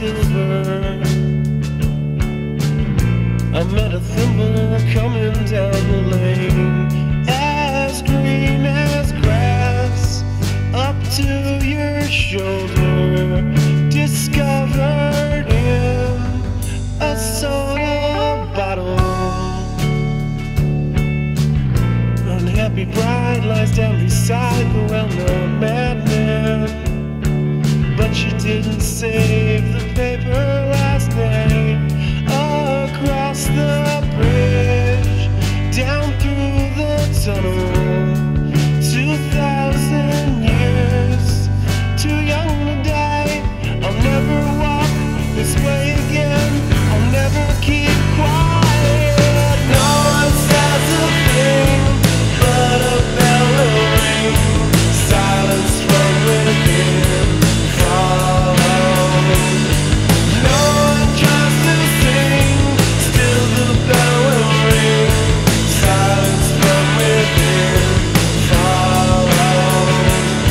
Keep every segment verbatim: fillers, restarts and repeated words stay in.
silver. I met a thimble coming down the lane, as green as grass, up to your shoulder, discovered in a soda bottle. Unhappy bride lies down beside the well-known madman, but she didn't save the paper last night. Across the bridge, down through the tunnel, two thousand years, too young to die. I'll never walk this way again, I'll never keep quiet. No one says a thing, but a bell will ring, silence from within follows. No one tries to sing, still the bell will ring, silence from within follows.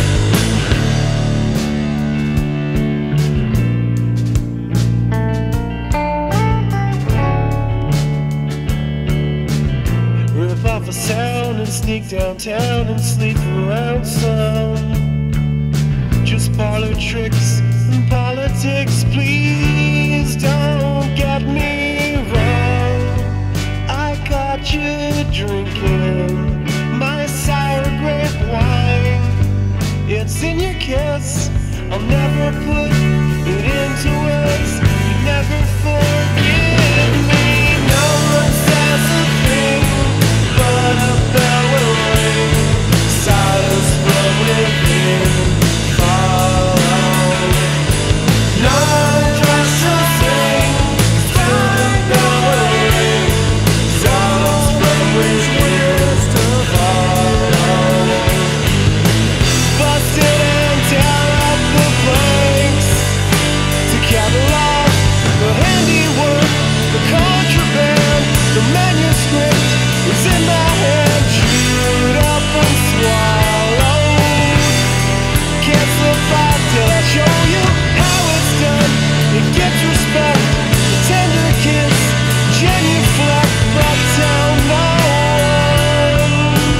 Rip off a sound and sneak downtown and sleep around some. Just parlor tricks and politics, please don't get me wrong. I caught you drinking my sour grape wine. It's in your kiss, I'll never put it into words. You never forgive me. No one says a thing, but a bell will ring, silence from within follows. No one tries to sing, still the bell will ring, silence from within follows. Busted and tear up the blanks to catalog the handiwork, the contraband, the manuscript is in my hand, chewed up and swallowed. Can't survive till I show you how it's done. It gets respect, a tender kiss, genuflect, but tell no one.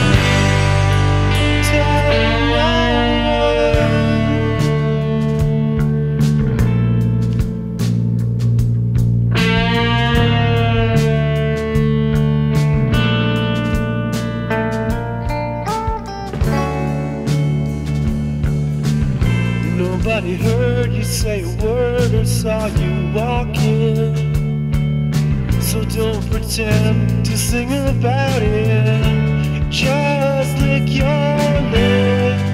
Tell no Nobody heard you say a word or saw you walking, so don't pretend to sing about it. Just lick your lips.